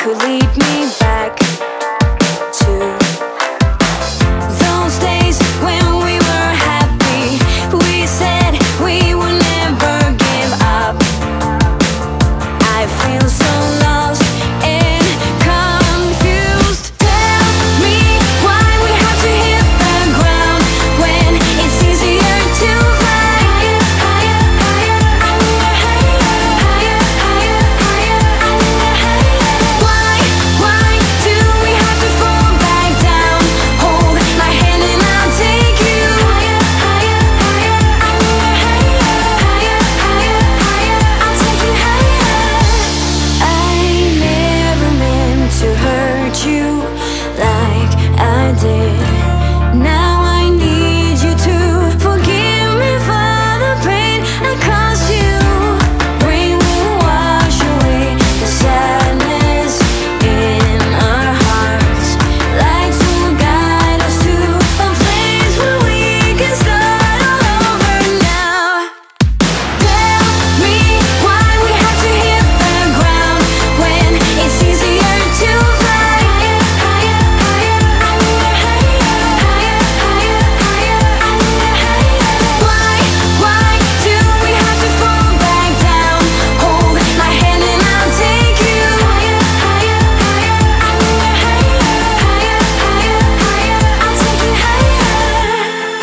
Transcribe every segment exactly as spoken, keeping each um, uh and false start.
could lead me back to those days when we were happy. We said we would never give up. I feel so lost and confused. Tell me why we have to hit the ground when it's easier to fly higher, higher, higher, higher, higher, higher, higher, higher. Why, why do we have to fall back down? Hold my hand and I'll take you higher, higher, higher, higher, higher, higher, higher. I'll take you higher. I never meant to hurt you like I did. Now I need you to forgive me for the pain I caused you. Rain will wash away the sadness in our hearts. Lights will guide us to a place where we can start all over now. Tell me why we have to hit the ground when it's easier to fly higher, higher, higher, higher, higher, higher, higher, higher. Why, why do we have to fall back down? Hold my hand and I'll take you higher, higher, higher, higher, higher, higher, higher. I'll take you higher.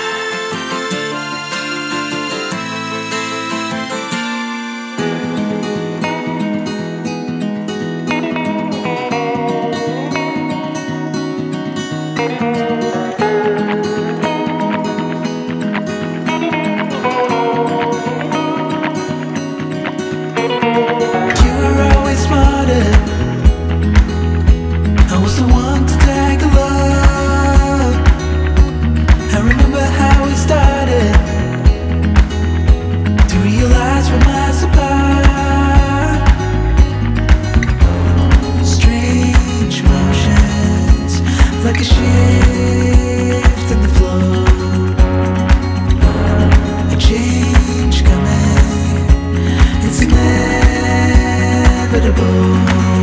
You were always smarter. I was the one to tag along. I remember how it started. To realize we're miles apart. Strange motions, like a shift in the flow. A change coming, it's inevitable.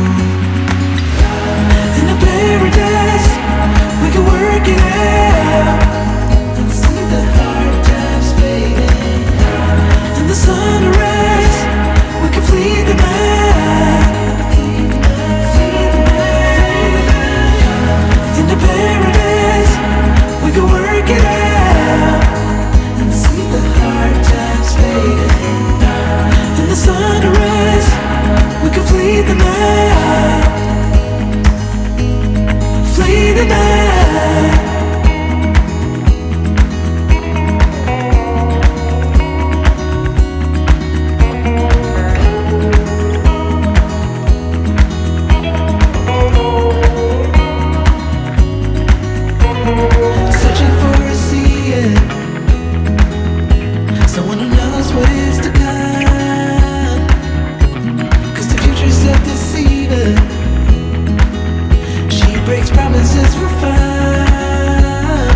In a paradise, we can work it out and see the hard times fading. In the sunrise, we can flee the night. In the paradise, we can work it out and see the hard times fading. In the sunrise, we can flee the night. Flee the night. Searching for a seeing, someone who knows what is to come. Cause the future's so deceiving. She breaks promises for fun.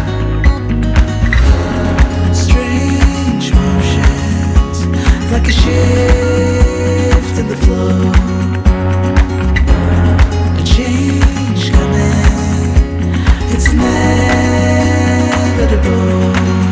Strange motions, like a shift in the flow. A change coming, it's inevitable.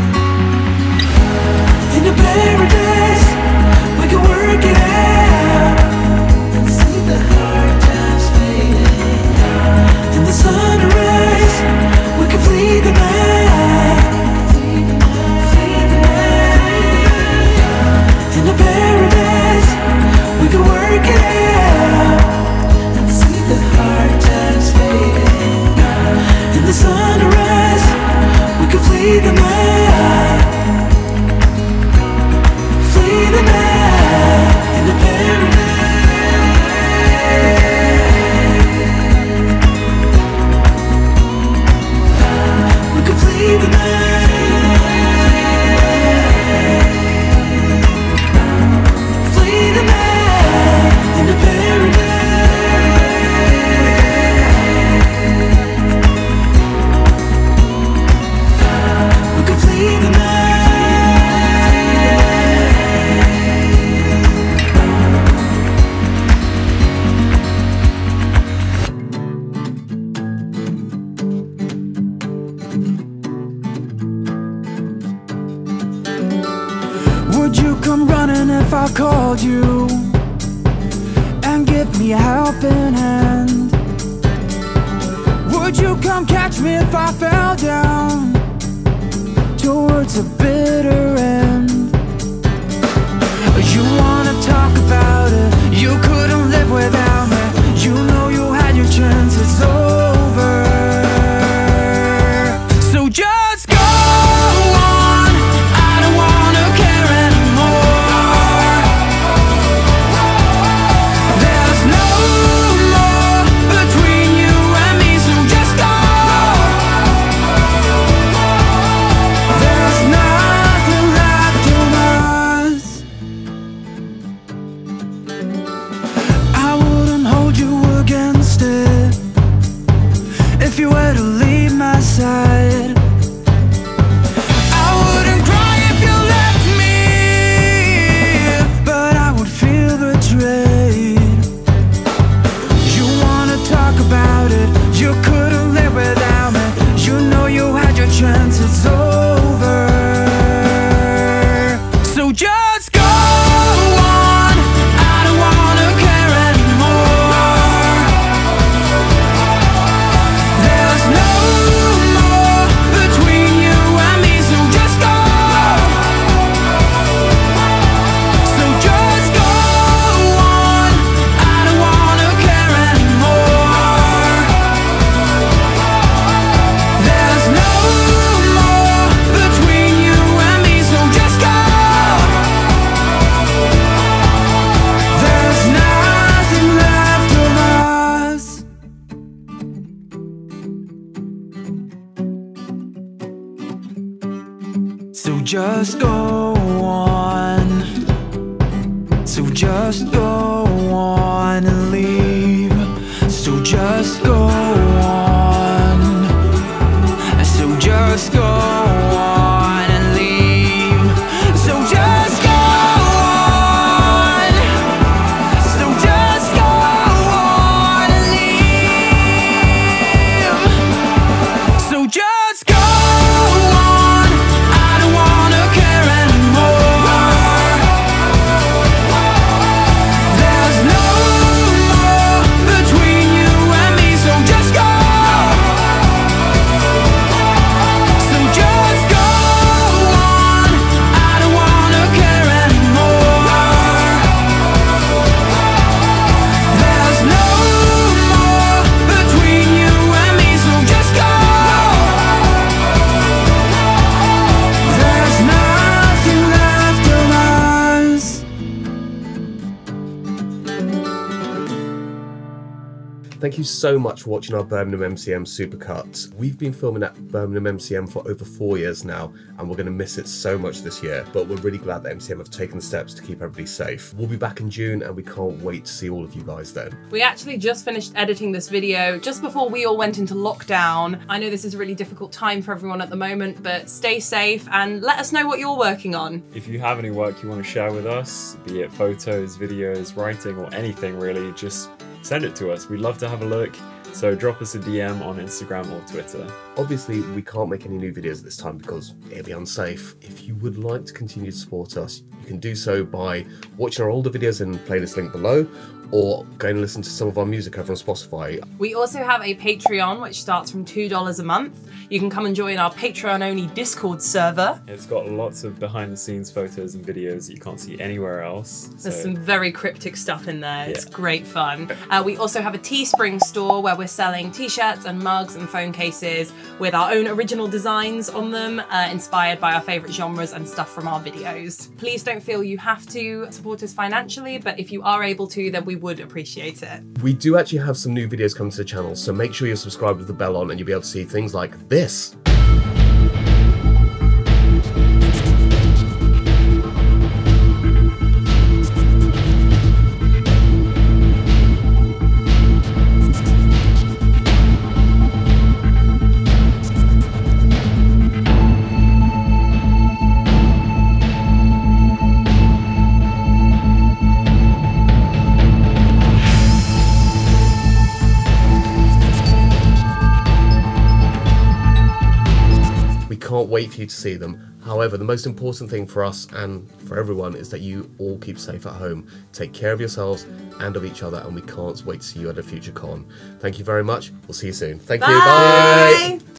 In a paradise, we can work it out and see the hard times fading. In the sunrise, we can flee the night. Flee the night. In a paradise, we can work it out and see the hard times fading. In the sunrise, we can flee the night. Flee the night. In the paradise, we can flee the night. Flee the night. In the paradise, we can flee you come running if I called you and give me a helping hand? Would you come catch me if I fell down towards a bitter end? You wanna talk about it, you couldn't live without me. You know you had your chance, it's over. So just go on, I don't wanna care anymore. There's no more between you and me, so just go. There's nothing left of us. I wouldn't hold you against it if you were to leave my side. I wouldn't cry if you left me, but I would feel betrayed. You wanna talk about it, you couldn't live without me. You know you had your chance, it's over. So just go on, I don't wanna care anymore. There's no more between you and me, so just go. So just go on, I don't wanna care anymore. There's no more between you and me, so just go. There's nothing left of us. So just go on. So just go on and leave. So just go on. So just go on and leave. So just go on. So just go on and leave. So just go on. I don't wanna care anymore. There's no more between you and me, so just go. So just go on. I don't wanna care anymore. There's no more between you and me, so just go. There's nothing left of us. Thank you so much for watching our Birmingham M C M Supercut. We've been filming at Birmingham M C M for over four years now, and we're going to miss it so much this year, but we're really glad that M C M have taken the steps to keep everybody safe. We'll be back in June, and we can't wait to see all of you guys then. We actually just finished editing this video just before we all went into lockdown. I know this is a really difficult time for everyone at the moment, but stay safe and let us know what you're working on. If you have any work you want to share with us, be it photos, videos, writing, or anything really, just send it to us. We'd love to have a look. So drop us a D M on Instagram or Twitter. Obviously, we can't make any new videos at this time because it'll be unsafe. If you would like to continue to support us, you can do so by watching our older videos in the playlist link below, or going and listen to some of our music over on Spotify. We also have a Patreon, which starts from two dollars a month. You can come and join our Patreon-only Discord server. It's got lots of behind-the-scenes photos and videos that you can't see anywhere else. There's so- some very cryptic stuff in there. It's Yeah. great fun. Uh, we also have a Teespring store where we're selling t-shirts and mugs and phone cases with our own original designs on them, uh, inspired by our favourite genres and stuff from our videos. Please don't feel you have to support us financially, but if you are able to, then we would appreciate it. We do actually have some new videos coming to the channel, so make sure you're subscribed with the bell on and you'll be able to see things like this. can't wait for you to see them. However, the most important thing for us and for everyone is that you all keep safe at home. Take care of yourselves and of each other, and we can't wait to see you at a future con. Thank you very much. We'll see you soon. Thank you. Bye. Bye.